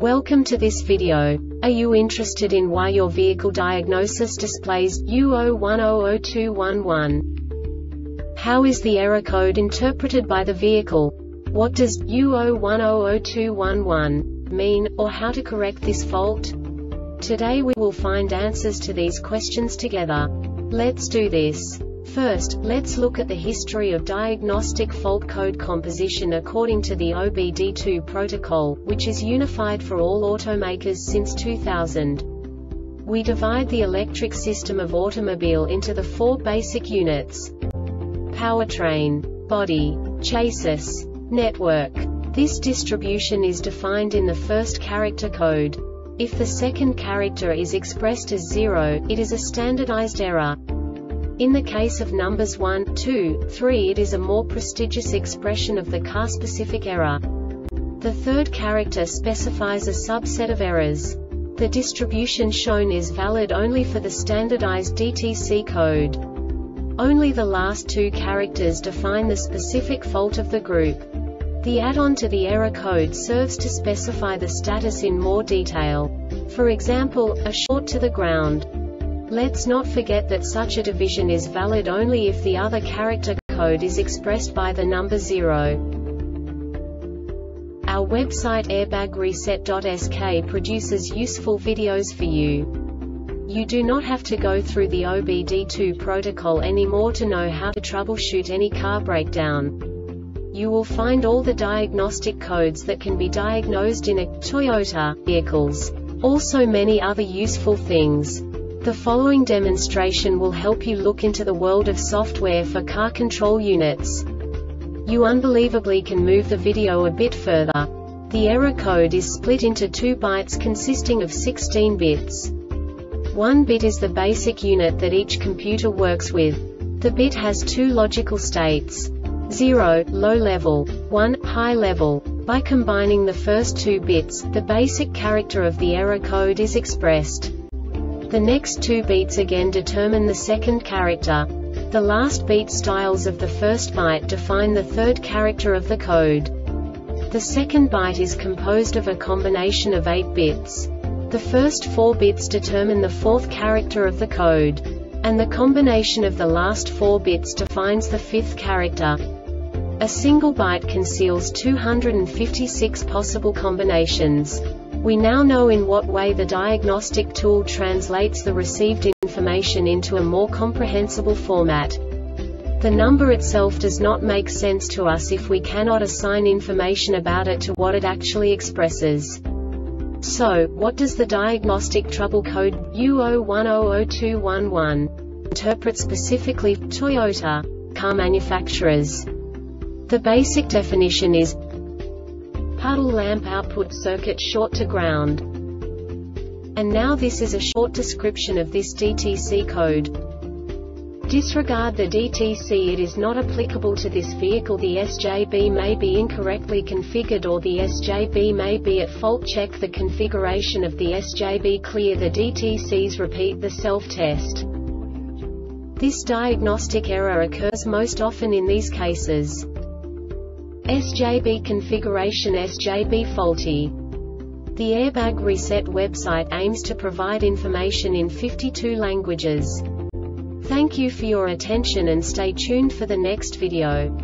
Welcome to this video. Are you interested in why your vehicle diagnosis displays U0100211? How is the error code interpreted by the vehicle? What does U0100211 mean, or how to correct this fault? Today we will find answers to these questions together. Let's do this. First, let's look at the history of diagnostic fault code composition according to the OBD2 protocol, which is unified for all automakers since 2000. We divide the electric system of automobile into the four basic units: powertrain, body, chassis, network. This distribution is defined in the first character code. If the second character is expressed as 0, it is a standardized error. In the case of numbers 1, 2, 3, it is a more prestigious expression of the car-specific error. The third character specifies a subset of errors. The distribution shown is valid only for the standardized DTC code. Only the last two characters define the specific fault of the group. The add-on to the error code serves to specify the status in more detail. For example, a short to the ground. Let's not forget that such a division is valid only if the other character code is expressed by the number 0. Our website airbagreset.sk produces useful videos for you. You do not have to go through the OBD2 protocol anymore to know how to troubleshoot any car breakdown. You will find all the diagnostic codes that can be diagnosed in a Toyota vehicles. Also many other useful things. The following demonstration will help you look into the world of software for car control units. You unbelievably can move the video a bit further. The error code is split into 2 bytes consisting of 16 bits. 1 bit is the basic unit that each computer works with. The bit has 2 logical states: 0, low level, 1, high level. By combining the first 2 bits, the basic character of the error code is expressed. The next 2 beats again determine the second character. The last beat styles of the first byte define the third character of the code. The second byte is composed of a combination of 8 bits. The first 4 bits determine the fourth character of the code. And the combination of the last 4 bits defines the fifth character. A single byte conceals 256 possible combinations. We now know in what way the diagnostic tool translates the received information into a more comprehensible format. The number itself does not make sense to us if we cannot assign information about it to what it actually expresses. So, what does the diagnostic trouble code U0100211 interpret specifically for Toyota car manufacturers? The basic definition is puddle lamp output circuit short to ground. And now this is a short description of this DTC code. Disregard the DTC, it is not applicable to this vehicle. The SJB may be incorrectly configured or the SJB may be at fault. Check the configuration of the SJB. Clear the DTCs. Repeat the self-test. This diagnostic error occurs most often in these cases: SJB configuration, SJB faulty. The Airbag Reset website aims to provide information in 52 languages. Thank you for your attention and stay tuned for the next video.